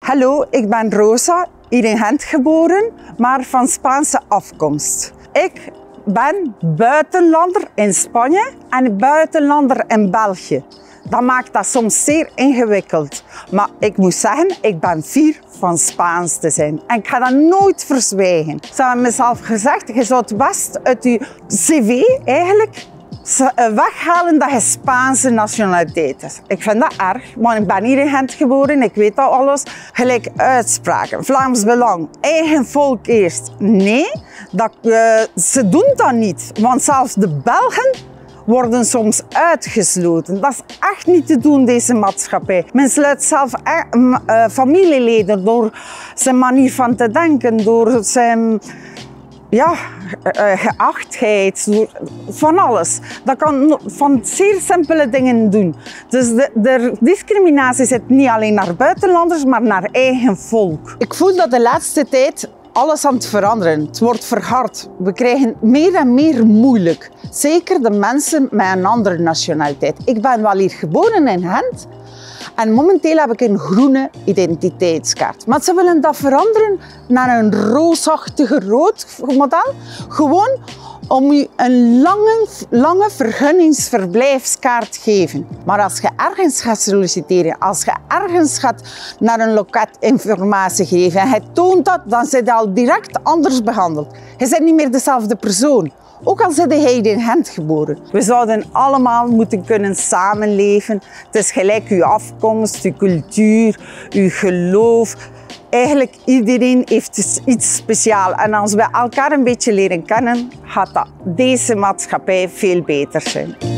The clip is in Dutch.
Hallo, ik ben Rosa, hier in Gent geboren, maar van Spaanse afkomst. Ik ben buitenlander in Spanje en buitenlander in België. Dat maakt dat soms zeer ingewikkeld. Maar ik moet zeggen, ik ben fier van Spaans te zijn. En ik ga dat nooit verzwijgen. Ze hebben mezelf gezegd, je zou het best uit je cv eigenlijk weghalen dat je Spaanse nationaliteit is. Ik vind dat erg, maar ik ben hier in Gent geboren, ik weet dat alles. Gelijk uitspraken, Vlaams Belang, eigen volk eerst. Nee, ze doen dat niet. Want zelfs de Belgen worden soms uitgesloten. Dat is echt niet te doen, deze maatschappij. Men sluit zelf familieleden door zijn manier van te denken, door zijn geachtheid, van alles. Dat kan van zeer simpele dingen doen. Dus de discriminatie zit niet alleen naar buitenlanders, maar naar eigen volk. Ik voel dat de laatste tijd alles aan het veranderen. Het wordt verhard. We krijgen meer en meer moeilijk. Zeker de mensen met een andere nationaliteit. Ik ben wel hier geboren in Gent. En momenteel heb ik een groene identiteitskaart. Maar ze willen dat veranderen naar een roosachtige rood model. Gewoon om je een lange vergunningsverblijfskaart te geven. Maar als je ergens gaat solliciteren, als je ergens gaat naar een loket informatie geven en je toont dat, dan zit je al direct anders behandeld. Je bent niet meer dezelfde persoon. Ook al zit hij in Gent geboren. We zouden allemaal moeten kunnen samenleven. Het is gelijk uw afkomst, uw cultuur, uw geloof. Eigenlijk iedereen heeft iets speciaals. En als we elkaar een beetje leren kennen, gaat deze maatschappij veel beter zijn.